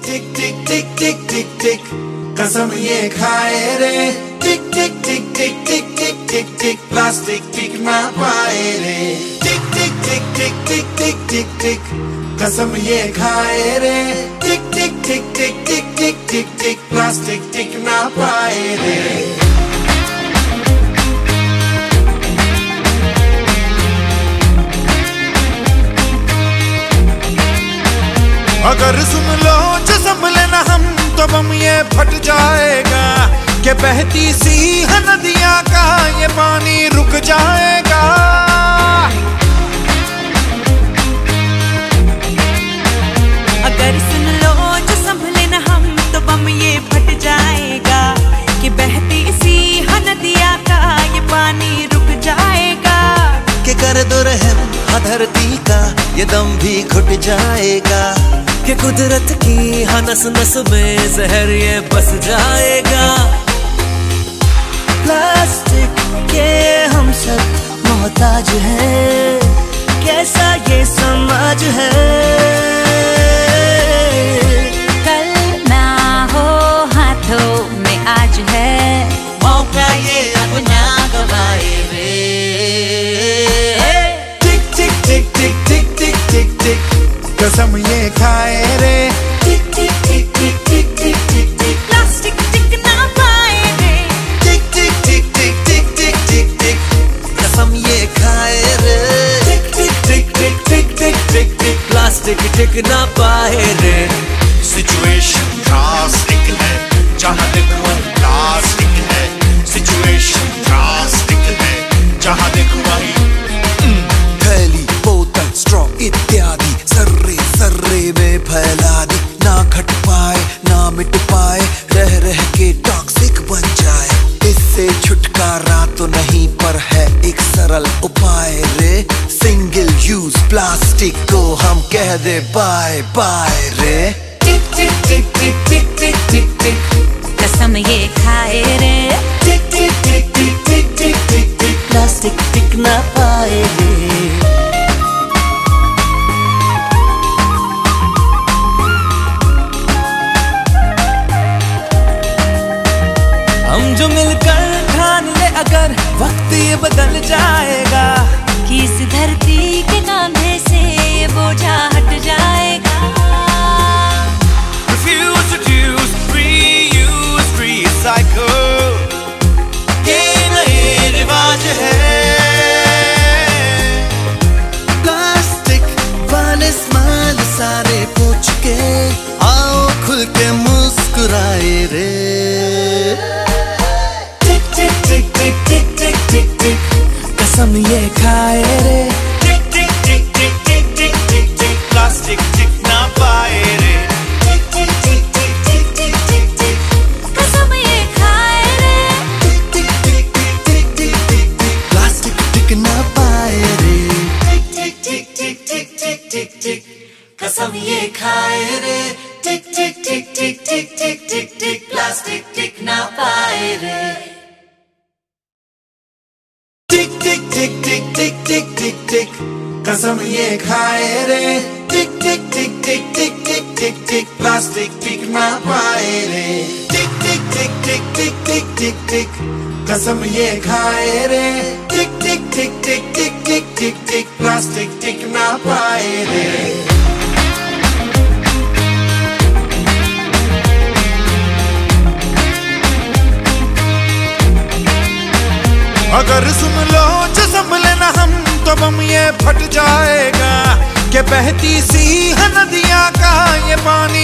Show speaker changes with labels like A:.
A: टिक टिक टिक टिक टिक टिक कसम ये खाए रे। टिक टिक टिक टिक टिक टिक टिक टिक प्लास्टिक टिक ना पाए रे। टिक टिक टिक टिक टिक टिक टिक टिक कसम ये खाए रे। टिक टिक टिक टिक टिक टिक टिक टिक प्लास्टिक टिक ना पाए रे। अगर सुन लो जो संभले ना हम तो बम ये फट जाएगा कि बहती सी है नदियां का ये पानी रुक जाएगा।
B: अगर सुन लो जो संभले ना हम तो बम ये फट जाएगा कि बहती सी है नदियां का ये पानी रुक जाएगा।
C: कि कर दो रहम धरती का ये दम भी घुट जाएगा कि कुदरत की नस नस में जहर ये बस जाएगा। प्लास्टिक के हम सब मोहताज हैं, कैसा ये समाज है।
B: कल ना हो हाथों में आज है,
C: मौका ये अब ना गवाए रे।
A: टिक टिक टिक टिक टिक टिक टिक टिक कसम ये खाए रे। टिक टिक टिक टिक टिक टिक टिक टिक
B: प्लास्टिक टिक ना पाए रे।
C: टिक टिक टिक टिक टिक टिक टिक टिक कसम ये खाए रे।
A: टिक टिक टिक टिक टिक टिक टिक टिक
C: प्लास्टिक टिक ना पाए रे।
A: सिचुएशन ड्रास्टिक है जहाँ देखो प्लास्टिक है। सिचुएशन ड्रास्टिक है जहाँ देखो वही
C: थैली बोतल स्ट्रॉ इत्यादि सर्रे सर्रे में फैला दी। ना घट पाए ना मिट पाए रह रह के टॉक्सिक बन जाए। इससे छुटकारा तो नहीं पर है एक सरल उपाय रे। सिंगल यूज प्लास्टिक को हम कह दे बाय बाय रे।
A: टिक टिक टिक टिक टिक टिक टिक टिक
B: कसम ये खाए रे।
A: टिक टिक टिक टिक टिक टिक टिक टिक
C: प्लास्टिक टिक ना पाए रे। हम जो मिलकर ठान ले अगर वक्त ये बदल जाएगा
B: कि इस धरती के कांधे से ये बोझा हट जाएगा।
A: Refuse to use, reuse, recycle ये नए रिवाज है।
C: प्लास्टिक वाले स्माइल सारे पूछ के आओ खुल के मुस्कुराए रे।
A: टिक टिक टिक टिक टिक टिक टिक टिक
C: कसम ये खाए रे।
A: टिक टिक टिक टिक टिक टिक टिक टिक प्लास्टिक टिक ना पाए रे। टिक टिक टिक टिक टिक टिक टिक टिक
B: कसम ये खाए रे।
C: टिक टिक टिक टिक टिक टिक टिक टिक प्लास्टिक टिक ना पाए रे।
A: टिक टिक टिक टिक टिक टिक टिक टिक कसम ये खाए रे। टिक टिक टिक टिक टिक टिक टिक टिक प्लास्टिक टिक ना पाए रे। टिक टिक टिक टिक टिक टिक टिक टिक कसम ये खाए रे। टिक टिक टिक टिक टिक टिक टिक टिक प्लास्टिक टिक ना पाए रे। टिक टिक टिक टिक टिक टिक टिक टिक कसम ये खाए रे। टिक टिक टिक टिक टिक टिक टिक टिक प्लास्टिक टिक ना पाए रे। अगर सुन लो जो संभले ना हम तो बम ये फट जाएगा कि बहती सी है नदियां का ये पानी